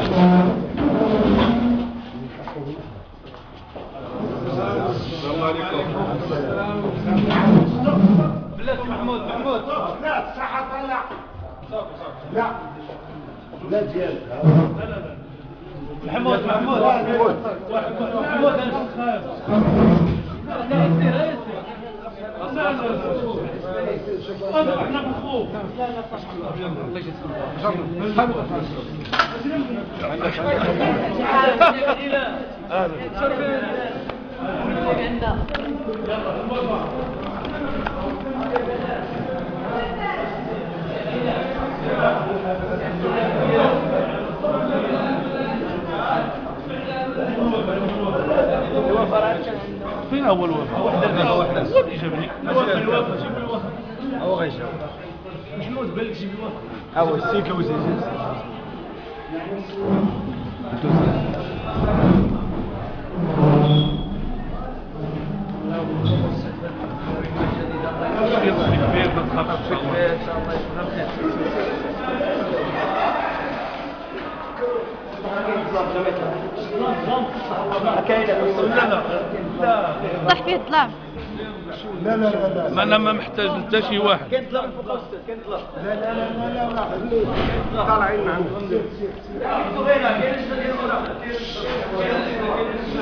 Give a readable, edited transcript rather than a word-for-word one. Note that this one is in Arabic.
السلام عليكم. بلاتي محمود لا صحة طلع لا لا ديالك لا لا لا محمود انا خايف لا يصير احنا بالخوف لا لا صح فين اول وفاه؟ واحده اللي جابني الوفاه جيب الوفاه هو غيجاوب محمود بالك جيب الوفاه هو السيكه وزيد كبير ما تخافش ان شاء الله يكون صح فيه الظلام. لا لا لا لا ما انا ما محتاج حتى شي واحد. كاين طلع فوق الاستاذ كاين طلع لا لا لا لا لا خليه طالعين معنا